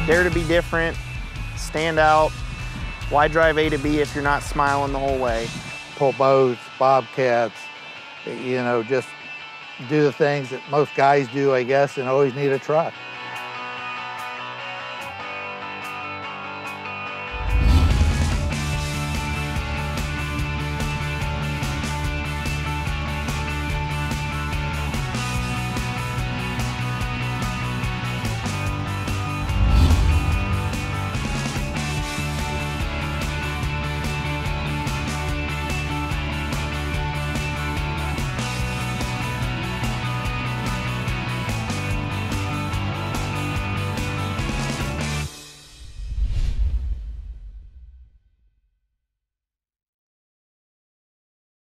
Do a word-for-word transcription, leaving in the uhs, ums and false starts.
Dare to be different, stand out. Why drive A to B if you're not smiling the whole way? Pull boats, bobcats, you know, just do the things that most guys do, I guess, and always need a truck.